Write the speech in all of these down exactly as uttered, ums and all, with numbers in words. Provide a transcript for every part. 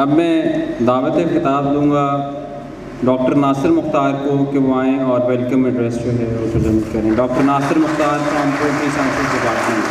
اب میں دعوت خطاب دوں گا ڈاکٹر ناصر مختار کو کہ وہ آئیں اور ویلکم ایڈریس جو ہے وہ پریزنٹ کریں. Doctor Nasir Mukhtar from poultry sciences department.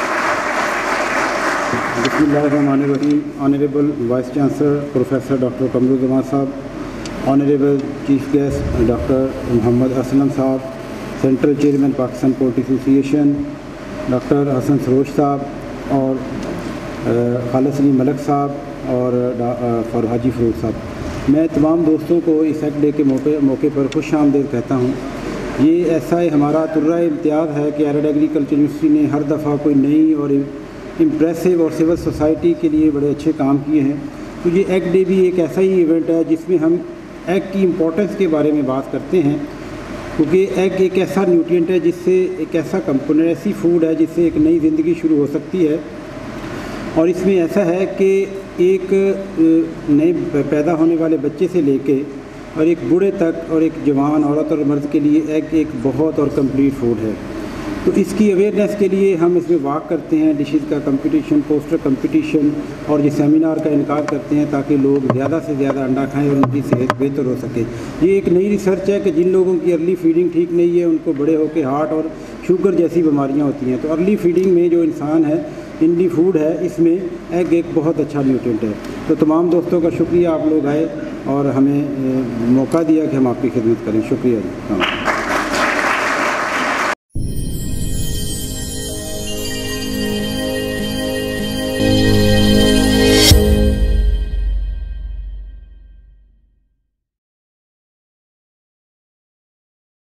بسم اللہ الرحمن الرحیم. Honourable vice chancellor professor doctor Qamaruzzaman صاحب, honourable chief guest doctor Muhammad Aslam صاحب, central chairman Pakistan poultry association doctor Hassan Sarosh صاحب, اور خالص علی ملک صاحب اور فر حاجی فروغ صاحب, میں تمام دوستوں کو اس ایک ڈے کے موقع موقع پر خوش آمدید کہتا ہوں. یہ ایسا ہمارا طرہ امتیاز ہے کہ ایرڈ ایگریکلچر یونیورسٹی نے ہر دفعہ کوئی نئی اور امپریسو اور سول سوسائٹی کے لیے بڑے اچھے کام کیے ہیں. تو یہ ایگ ڈے بھی ایک ایسا ہی ایونٹ ہے جس میں ہم ایگ کی امپورٹنس کے بارے میں بات کرتے ہیں, کیونکہ ایگ ایک ایسا نیوٹرینٹ ہے جس سے ایک ایسا کمپوننٹ ایسی فوڈ ہے جس سے ایک نئی زندگی شروع ہو سکتی ہے. اور اس میں ایسا ہے کہ ایک نئے پیدا ہونے والے بچے سے لے کے اور ایک بوڑھے تک اور ایک جوان عورت اور مرد کے لیے ایگ ایک بہت اور کمپلیٹ فوڈ ہے. تو اس کی اویئرنیس کے لیے ہم اس میں واک کرتے ہیں, ڈشز کا کمپٹیشن, پوسٹر کمپٹیشن اور یہ سیمینار کا انعقاد کرتے ہیں تاکہ لوگ زیادہ سے زیادہ انڈا کھائیں اور ان کی صحت بہتر ہو سکے. یہ ایک نئی ریسرچ ہے کہ جن لوگوں کی ارلی فیڈنگ ٹھیک نہیں ہے ان کو بڑے ہو کے ہارٹ اور شوگر جیسی بیماریاں ہوتی ہیں. تو ارلی فیڈنگ میں جو انسان ہے انڈی فوڈ ہے, اس میں ایگ ایک بہت اچھا نیوٹرینٹ ہے. تو تمام دوستوں کا شکریہ, آپ لوگ آئے اور ہمیں موقع دیا کہ ہم آپ کی خدمت کریں. شکریہ جی.